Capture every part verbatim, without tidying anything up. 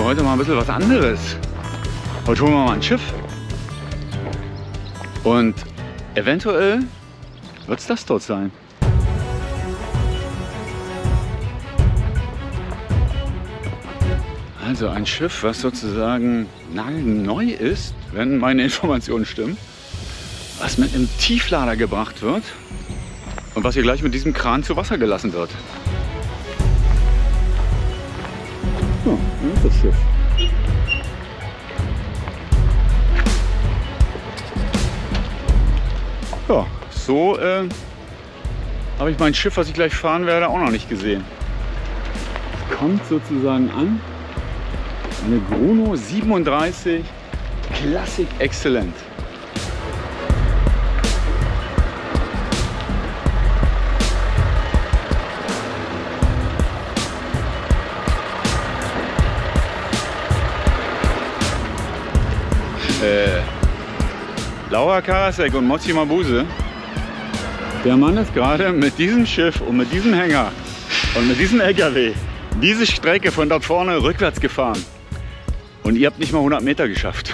heute mal ein bisschen was anderes. Heute holen wir mal ein Schiff. Und eventuell wird es das dort sein. Also ein Schiff, was sozusagen nagelneu ist, wenn meine Informationen stimmen, was mit einem Tieflader gebracht wird und was hier gleich mit diesem Kran zu Wasser gelassen wird. Ja, das ist das Schiff. Ja, so äh, habe ich mein Schiff, was ich gleich fahren werde, auch noch nicht gesehen. Es kommt sozusagen an. Eine Gruno siebenunddreißig Classic Excellent. Äh, Laura Karasek und Mozi Mabuse. Der Mann ist gerade mit diesem Schiff und mit diesem Hänger und mit diesem L K W diese Strecke von dort vorne rückwärts gefahren. Und ihr habt nicht mal hundert Meter geschafft.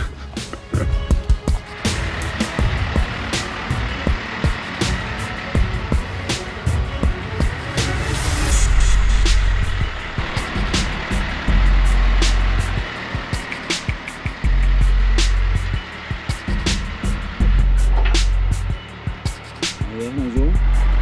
Ja, mal so.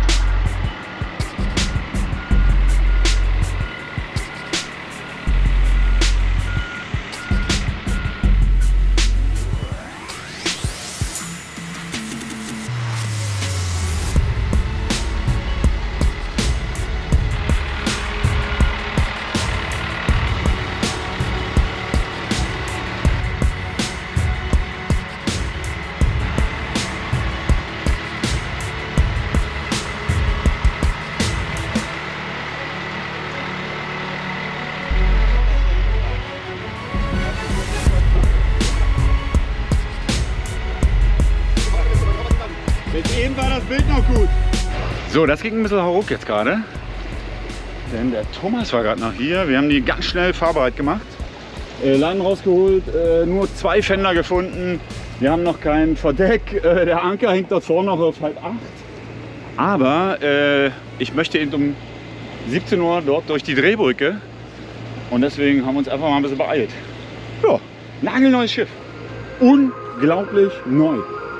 Bis eben war das Bild noch gut. So, das ging ein bisschen hoch jetzt gerade. Denn der Thomas war gerade noch hier. Wir haben die ganz schnell fahrbereit gemacht. Äh, Leinen rausgeholt, äh, nur zwei Fender gefunden. Wir haben noch kein Verdeck. Äh, der Anker hängt dort vorne noch auf halb acht. Aber äh, ich möchte eben um siebzehn Uhr dort durch die Drehbrücke. Und deswegen haben wir uns einfach mal ein bisschen beeilt. Ja, nagelneues Schiff. Unglaublich neu.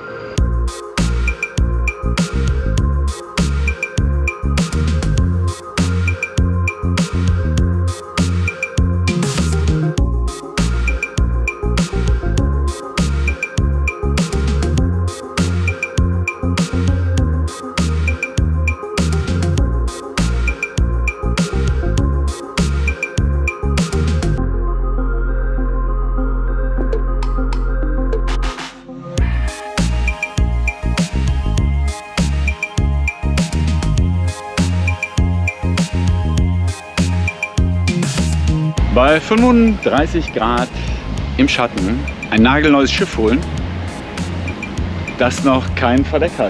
Bei fünfunddreißig Grad im Schatten ein nagelneues Schiff holen, das noch kein Verdeck hat.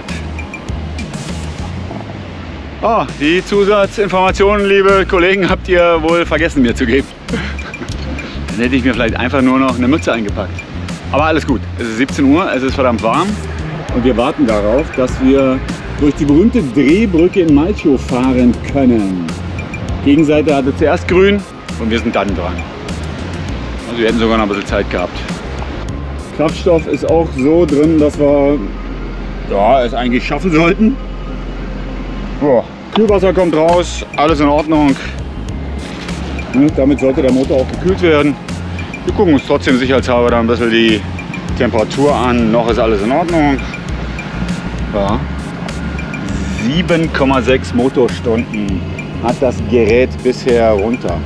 Oh, die Zusatzinformationen, liebe Kollegen, habt ihr wohl vergessen mir zu geben. Dann hätte ich mir vielleicht einfach nur noch eine Mütze eingepackt. Aber alles gut, es ist siebzehn Uhr, es ist verdammt warm und wir warten darauf, dass wir durch die berühmte Drehbrücke in Malchow fahren können. Gegenseite hatte zuerst grün. Und wir sind dann dran. Also wir hätten sogar noch ein bisschen Zeit gehabt. Kraftstoff ist auch so drin, dass wir ja, es eigentlich schaffen sollten. Boah. Kühlwasser kommt raus, alles in Ordnung. Und damit sollte der Motor auch gekühlt werden. Wir gucken uns trotzdem sicherheitshalber dann ein bisschen die Temperatur an. Noch ist alles in Ordnung. Ja. sieben Komma sechs Motorstunden hat das Gerät bisher runter.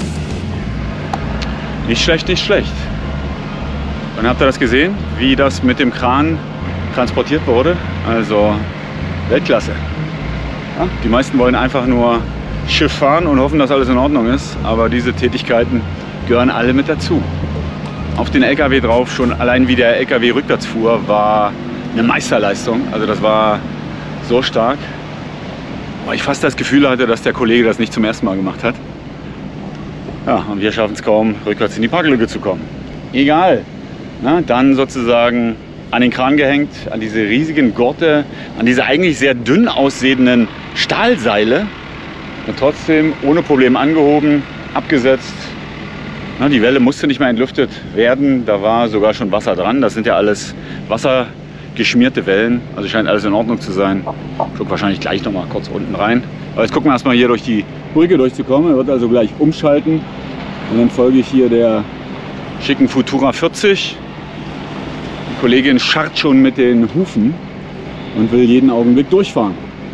Nicht schlecht, nicht schlecht. Und habt ihr das gesehen, wie das mit dem Kran transportiert wurde? Also Weltklasse. Ja, die meisten wollen einfach nur Schiff fahren und hoffen, dass alles in Ordnung ist. Aber diese Tätigkeiten gehören alle mit dazu. Auf den L K W drauf, schon allein wie der L K W rückwärts fuhr, war eine Meisterleistung. Also das war so stark. Aber ich fast das Gefühl hatte, dass der Kollege das nicht zum ersten Mal gemacht hat. Ja, und wir schaffen es kaum, rückwärts in die Parklücke zu kommen. Egal. Na, dann sozusagen an den Kran gehängt, an diese riesigen Gurte, an diese eigentlich sehr dünn aussehenden Stahlseile und trotzdem ohne Problem angehoben, abgesetzt. Na, die Welle musste nicht mehr entlüftet werden, da war sogar schon Wasser dran. Das sind ja alles wassergeschmierte Wellen, also scheint alles in Ordnung zu sein. Ich gucke wahrscheinlich gleich noch mal kurz unten rein. Aber jetzt gucken wir erstmal hier durch die Brücke durchzukommen. Er wird also gleich umschalten und dann folge ich hier der schicken Futura vierzig. Die Kollegin scharrt schon mit den Hufen und will jeden Augenblick durchfahren.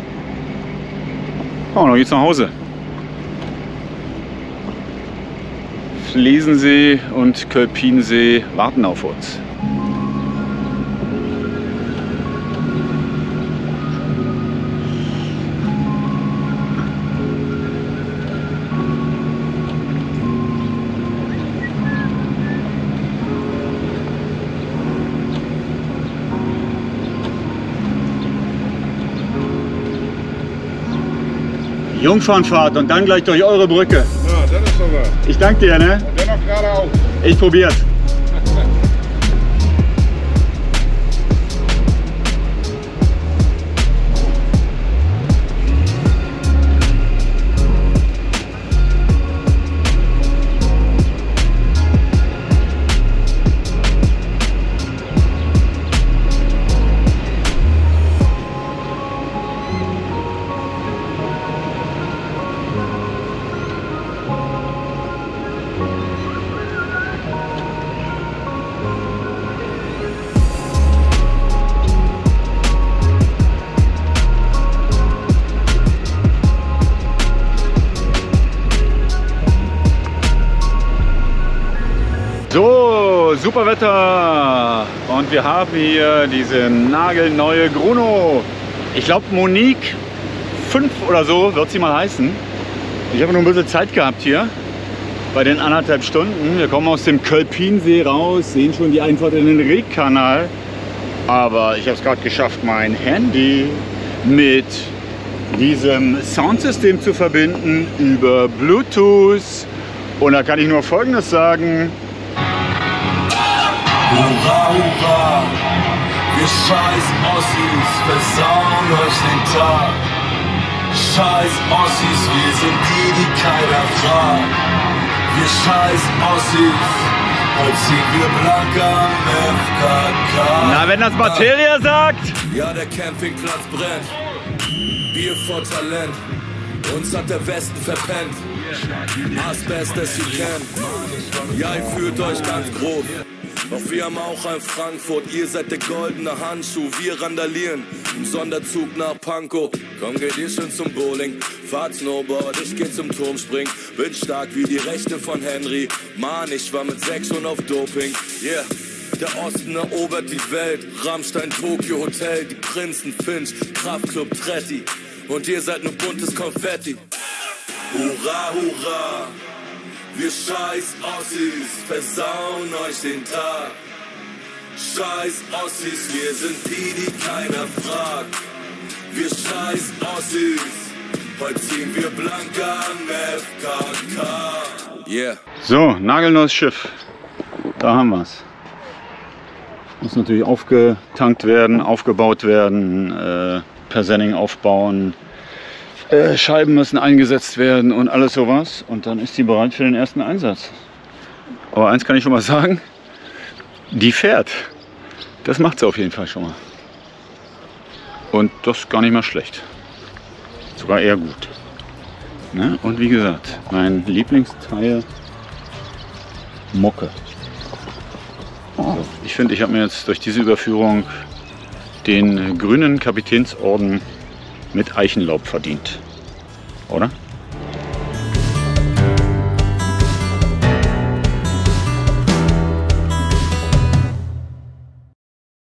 Oh, dann geht's nach Hause. Flesensee und Kölpinsee warten auf uns. Jungfernfahrt und dann gleich durch eure Brücke. Ja, das ist sogar. Ich danke dir, ne? Und dann noch geradeaus. Ich probier's. So, super Wetter und wir haben hier diese nagelneue Gruno. Ich glaube Monique fünf oder so wird sie mal heißen. Ich habe nur ein bisschen Zeit gehabt hier bei den anderthalb Stunden. Wir kommen aus dem Kölpinsee raus, sehen schon die Einfahrt in den Rhegkanal. Aber ich habe es gerade geschafft, mein Handy mit diesem Soundsystem zu verbinden über Bluetooth. Und da kann ich nur Folgendes sagen. Hurra, hurra, wir scheiß Ossis versauen euch den Tag. Scheiß Ossis, wir sind die, die keiner fragt. Wir scheiß Ossis, heute ziehen wir blank am F K K. Na, wenn das Materia sagt! Ja, der Campingplatz brennt, Bier vor Talent, uns hat der Westen verpennt. Asbest, das ihr kennt, ja, ihr fühlt euch ganz grob. Doch wir haben auch ein Frankfurt, ihr seid der goldene Handschuh, wir randalieren im Sonderzug nach Pankow. Komm, geht ihr schon zum Bowling, fahrt Snowboard, ich geh zum Turmspringen, bin stark wie die Rechte von Henry. Mann, ich war mit sechs schon auf Doping, yeah. Der Osten erobert die Welt, Rammstein, Tokyo Hotel, die Prinzen, Finch, Kraftclub, Tretti. Und ihr seid nur buntes Konfetti. Hurra, hurra! Wir scheiß Ossis versauen euch den Tag. Scheiß Ossis, wir sind die, die keiner fragt. Wir scheiß Ossis, heute ziehen wir blank am F K K. Yeah. So, nagelneues Schiff. Da haben wir es. Muss natürlich aufgetankt werden, aufgebaut werden, äh, Persenning aufbauen. Äh, Scheiben müssen eingesetzt werden und alles sowas. Und dann ist die bereit für den ersten Einsatz. Aber eins kann ich schon mal sagen, die fährt. Das macht sie auf jeden Fall schon mal. Und das gar nicht mal schlecht. Sogar eher gut. Ne? Und wie gesagt, mein Lieblingsteil, Mucke. So, ich finde, ich habe mir jetzt durch diese Überführung den grünen Kapitänsorden mit Eichenlaub verdient, oder?